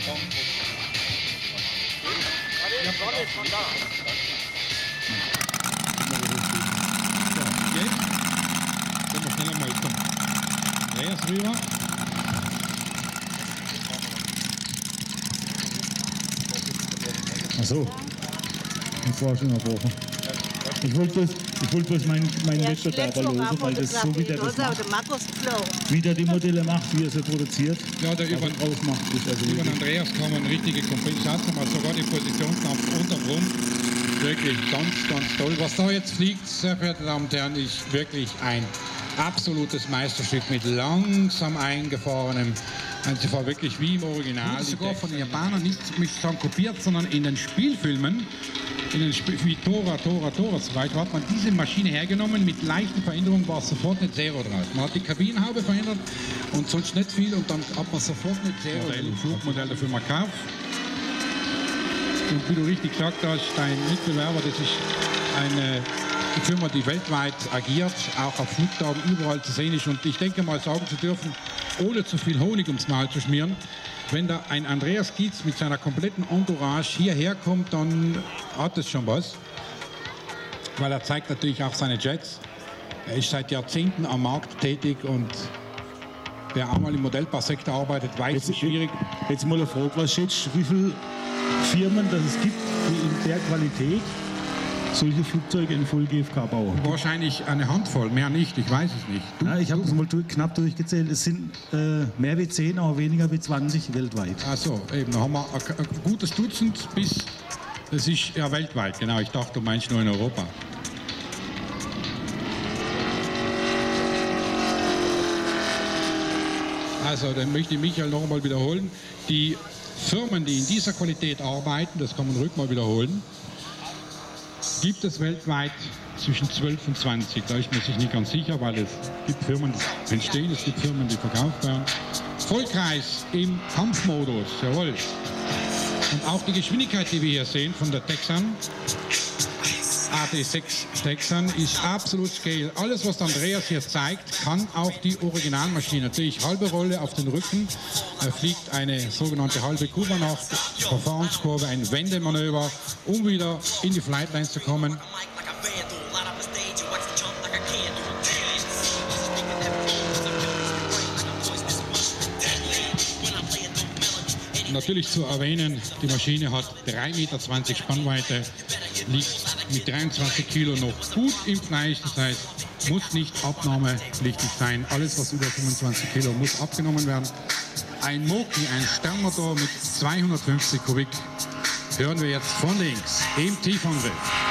Ja, Sonne ist schon da. Jetzt können wir schneller mal zum Andreas rüber. Achso, ich war schon abgebrochen. Ich wollte bloß meinen Wettbewerber losen, weil das so wie der das macht, wie der die Modelle macht, wie er sie produziert, Ja, der über drauf macht. Ist also den wirklich- Andreas kann man richtige Kompensation, mal sogar die Positionsknopf unterrum. Wirklich ganz, ganz toll. Was da jetzt fliegt, sehr verehrte Damen und Herren, ist wirklich ein absolutes Meisterstück mit langsam eingefahrenem. Also sie fahren wirklich wie im Original. Sogar von den Japanern nicht kopiert, sondern in den Spielfilmen, wie Tora so weiter, hat man diese Maschine hergenommen. Mit leichten Veränderungen war sofort eine Zero drauf. Man hat die Kabinenhaube verändert und sonst nicht viel und dann hat man sofort eine Zero. Flugmodell dafür mal gekauft. Und wie du richtig gesagt hast, dein Mitbewerber, das ist eine Firma, die weltweit agiert, auch auf Flugtagen überall zu sehen ist. Und ich denke mal sagen zu dürfen, ohne zu viel Honig ums Maul zu schmieren, wenn da ein Andreas Gietz mit seiner kompletten Entourage hierher kommt, dann hat es schon was. Weil er zeigt natürlich auch seine Jets. Er ist seit Jahrzehnten am Markt tätig und wer einmal im Modellbausektor arbeitet, weiß, wie schwierig. Jetzt mal eine Frage, was schätzt du, wie viele Firmen das es gibt, die in der Qualität solche Flugzeuge in Voll GFK bauen? Wahrscheinlich eine Handvoll, mehr nicht, ich weiß es nicht. Ja, ich habe es mal knapp durchgezählt. Es sind mehr wie 10, aber weniger wie 20 weltweit. Ach so, eben, da haben wir ein gutes Dutzend bis, das ist ja weltweit, genau, ich dachte, du meinst nur in Europa. Also, dann möchte ich Michael noch einmal wiederholen. Die Firmen, die in dieser Qualität arbeiten, das kann man ruhig mal wiederholen, gibt es weltweit zwischen 12 und 20. Da ist man sich nicht ganz sicher, weil es gibt Firmen, die entstehen, es gibt Firmen, die verkauft werden. Vollkreis im Kampfmodus, jawohl. Und auch die Geschwindigkeit, die wir hier sehen von der Texan, AT6 Texan, ist absolut scale. Alles, was der Andreas hier zeigt, kann auch die Originalmaschine. Natürlich halbe Rolle auf den Rücken, fliegt eine sogenannte halbe Kuba nach, Verfahrenskurve, ein Wendemanöver, um wieder in die Flightline zu kommen. Natürlich zu erwähnen, die Maschine hat 3,20 Meter Spannweite, liegt mit 23 Kilo noch gut im Fleisch, das heißt, muss nicht abnahmepflichtig sein. Alles, was über 25 Kilo, muss abgenommen werden. Ein Moki, ein Sternmotor mit 250 Kubik, hören wir jetzt von links im Tiefangriff.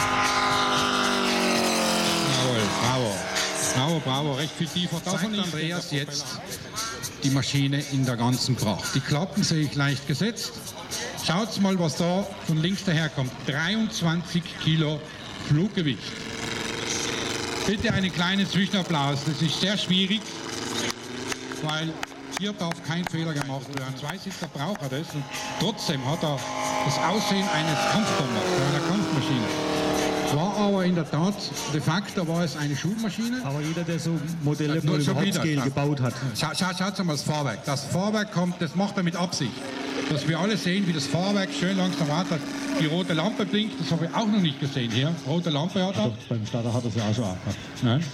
Jawohl, bravo. Bravo, bravo, recht viel tiefer. Davon Andreas jetzt die Maschine in der ganzen Pracht. Die Klappen sehe ich leicht gesetzt. Schaut mal, was da von links daherkommt. 23 Kilo Fluggewicht. Bitte einen kleinen Zwischenapplaus. Das ist sehr schwierig, weil hier darf kein Fehler gemacht werden. Zweisitzer braucht er das und trotzdem hat er das Aussehen eines Kampfbombers, einer Kampfmaschine. War aber in der Tat, de facto war es eine Schulmaschine. Aber jeder, der so Modelle Nur voll schon wieder, Hauptscale ja. gebaut hat. Schaut mal das Fahrwerk. Das Fahrwerk kommt, das macht er mit Absicht. Dass wir alle sehen, wie das Fahrwerk schön langsam wartet. Die rote Lampe blinkt, das habe ich auch noch nicht gesehen hier. Rote Lampe hat er. Doch, beim Starter hat er es ja auch schon abgemacht. Nein.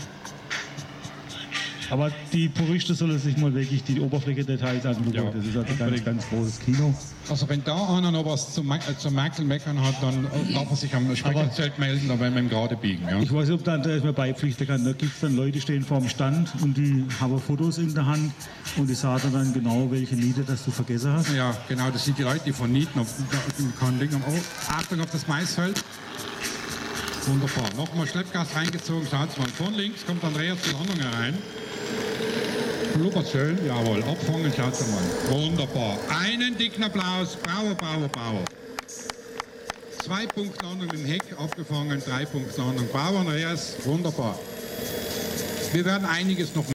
Aber die Puristen sollen sich mal wirklich die Oberfläche-Details anschauen. Ja, Das ist also ein unbedingt. ganz großes Kino. Also wenn da einer noch was zum Merkel meckern hat, dann darf er sich am Sprechzelt melden, dann werden wir ihm gerade biegen. Ja. Ich weiß nicht, ob da Andreas mir beipflichten kann. Da gibt es dann Leute, die stehen vor dem Stand und die haben Fotos in der Hand und die sagen dann genau, welche Niete das du vergessen hast. Ja, genau, das sind die Leute, die von Nieten auf Achtung auf das Maisfeld. Wunderbar. Nochmal Schleppgas reingezogen, schaut mal. Von links kommt Andreas die Landung herein. Blubbert schön, jawohl, abfangen, schaut mal. Wunderbar. Einen dicken Applaus, bravo, bravo, bravo. 2 Punktlandung im Heck abgefangen, 3 Punktlandung. Bravo, Andreas, wunderbar. Wir werden einiges noch